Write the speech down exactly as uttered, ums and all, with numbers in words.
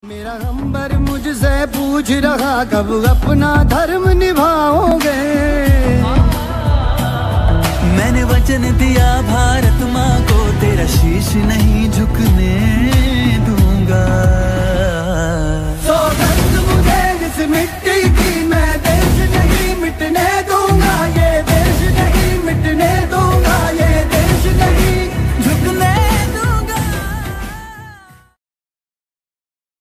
मेरा नंबर मुझसे पूछ रहा कब अपना धर्म निभाओगे। मैंने वचन दिया भारत माँ को तेरा शीश नहीं झुकने दूंगा।